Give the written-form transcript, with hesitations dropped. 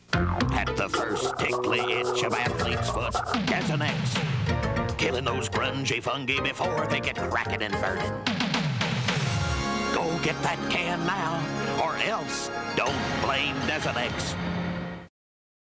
At the first tickly itch of athlete's foot, Desonex. Killing those grungy fungi before they get cracking and burning. Go get that can now, or else don't blame Desonex.